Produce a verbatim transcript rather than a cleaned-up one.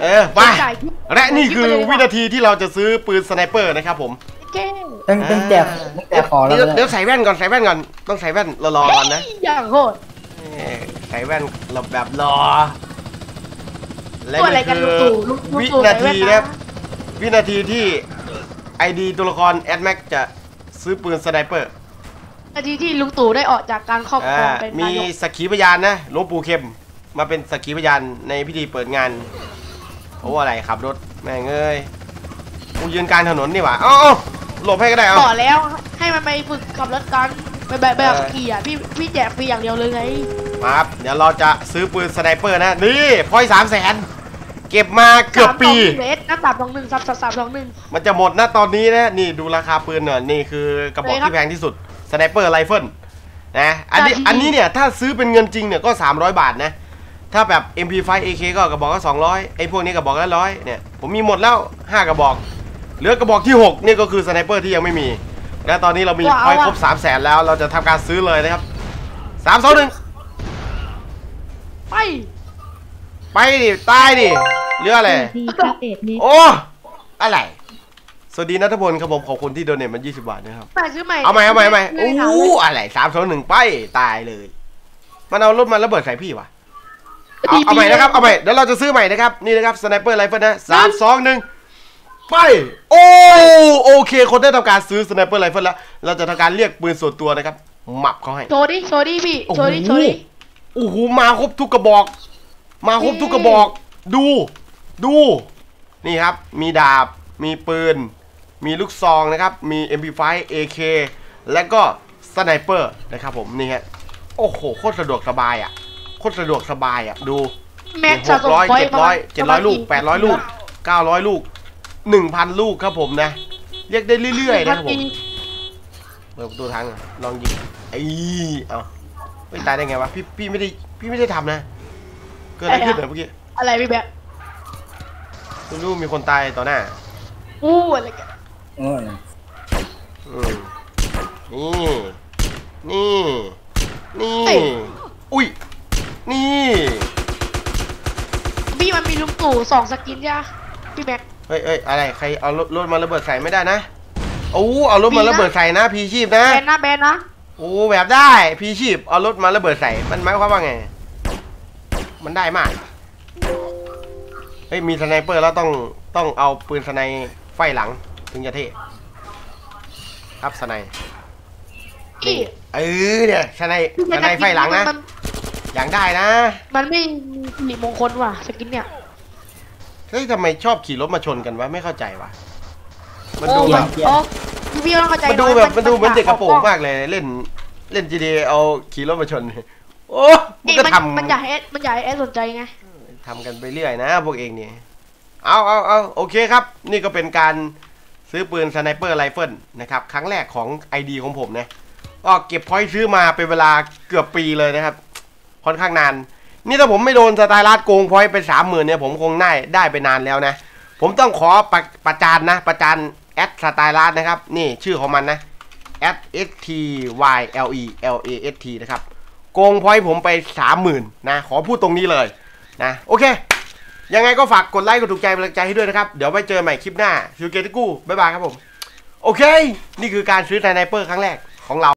เออไปและนี่คือวินาทีที่เราจะซื้อปืนสไนเปอร์นะครับผมต้องต้องแจกต้องแจกของแล้วเดี๋ยวใส่แว่นก่อนใส่แว่นก่อนต้องใส่แว่นรอๆก่อนนะอย่างโหดใส่แว่นหลบแบบรอและนี่คือวินาทีนะครับวินาทีที่ไอดีตัวละครแอดแม็กจะซื้อปืนสไนเปอร์นาทีที่ลุงตู่ได้ออกจากการครอบครองเป็นมีสักขีพยานนะหลวงปู่เข้มมาเป็นสักขีพยานในพิธีเปิดงานโอ้อะไรขับรถแม่งเอ้ยกูยืนกลางถนนนี่หว่าเอ้าหลบให้ก็ได้เอาต่อแล้วให้มันไปฝึกขับรถกันไปแบบแบบขี่อ่ะพี่พี่แจกฟรีอย่างเดียวเลยไงครับเดี๋ยวเราจะซื้อปืนสไนเปอร์นะนี่พอยสามแสนเก็บมาเกือบปีเรสน้ำสามสองหนึ่งสามสามสองหนึ่งมันจะหมดนะตอนนี้นะนี่ดูราคาปืนหน่อยนี่คือกระบอกที่แพงที่สุดสไนเปอร์ไรเฟิลนะอันนี้อันนี้เนี่ยถ้าซื้อเป็นเงินจริงเนี่ยก็สามร้อยบาทนะถ้าแบบ เอ็ม พี ไฟว์ เอ เค ก็กระบอกก็สองร้อยไอ้พวกนี้กระบอกละร้อยเนี่ยผมมีหมดแล้วห้ากระบอกเหลือกระบอกที่หกนี่ก็คือสไนเปอร์ที่ยังไม่มีและตอนนี้เรามีพอยครบสามแสนแล้วเราจะทำการซื้อเลยนะครับสามสองหนึ่งไปไปดิตายดิเรื่องอะไรโอ้อะไรสวัสดีนัทพลครับผมขอบคุณที่โดเนทมันยี่สิบบาทนะครับเอาใหม่เอาใหม่เอาใหม่โอ้อะไรสามสองหนึ่งไปตายเลยมันเอารถมาระเบิดใส่พี่วะเอาเอาใหม่นะครับเอาใหม่เดี๋ยวเราจะซื้อใหม่นะครับนี่นะครับสไนเปอร์ไรเฟิลนะสามสองหนึ่งไปโอ้โอเคคนได้ทำการซื้อสไนเปอร์ไรเฟิลแล้วเราจะทำการเรียกปืนส่วนตัวนะครับหมับเขาให้โชว์ดิโชว์ดิพี่โชว์ดิโชว์ดิโอ้โหมาครบทุกกระบอกมาครบทุกกระบอกดูดูนี่ครับมีดาบมีปืนมีลูกซองนะครับมี เอ็ม พี ไฟว์ เอ เค และก็สไนเปอร์นะครับผมนี่ฮะโอ้โหโคตรสะดวกสบายอ่ะโคตรสะดวกสบายอ่ะดูหกร้อยเจ็ดร้อยเจ็ดร้อยลูกแปดร้อยลูกเก้าร้อยลูกหนึ่งพันลูกครับผมนะเรียกได้เรื่อยๆนะครับผมเปิดประตูทางลองยิงไอ้เอาไม่ตายได้ไงวะพี่พี่ไม่ได้พี่ไม่ได้ทำนะเกิดอะไรขึ้นเหรอเมื่อกี้อะไรพี่แบบคุณรู้มีคนตายต่อหน้าอู้อะไรกันนี่นี่นี่อุ้ยนี่พี่มันมีลุงตู่สองสกินใช่ไหมพี่แม็กเฮ้ยเฮ้ยอะไรใครเอารถมาระเบิดใส่ไม่ได้นะโอ้เอารถมาระเบิดใส่นะพีชีพนะแบนนะแบนนะโอ้แบบได้พีชีพเอารถมาระเบิดใส่มันหมายความว่าไงมันได้มากเฮ้ยมีสไนเปอร์แล้วต้องต้องเอาปืนสไนไฟหลังถึงจะเท่ครับสไนนี่เออเนี่ยสไนสไนไฟหลังนะอย่างได้นะมันไม่มีมงคลว่ะสกินเนี่ยเฮ้ยทำไมชอบขี่รถมาชนกันวะไม่เข้าใจวะมันดูแบบพี่ต้องเข้าใจมันดูแบบมันดูเหมือนเด็กกระโปรงมากเลยเล่นเล่น จี ดี เอาขี่รถมาชนโอ้มันก็ทำมันอยากให้มันอยากให้แอดสนใจไงทำกันไปเรื่อยนะพวกเองนี่เอาเอาเอาโอเคครับนี่ก็เป็นการซื้อปืนสไนเปอร์ไรเฟิลนะครับครั้งแรกของ ไอ ดี ของผมนะก็เก็บพอยต์ซื้อมาเป็นเวลาเกือบปีเลยนะครับค่อนข้างนานนี่ถ้าผมไม่โดนสไตล์ลัดโกงพอยต์ไปสามหมื่นเนี่ยผมคงได้ได้ไปนานแล้วนะผมต้องขอประประจานนะประจานแอดสไตล์ลัดนะครับนี่ชื่อของมันนะแอด เอส ที วาย แอล อี แอล เอ เอส ที นะครับโกงพอยต์ผมไปสามหมื่นนะขอพูดตรงนี้เลยนะโอเคยังไงก็ฝากกดไลค์กดถูกใจเป็นกำลังใจให้ด้วยนะครับเดี๋ยวไปเจอใหม่คลิปหน้าซิวเกติกู้บ๊ายบายครับผมโอเคนี่คือการซื้อสไนเปอร์ครั้งแรกของเรา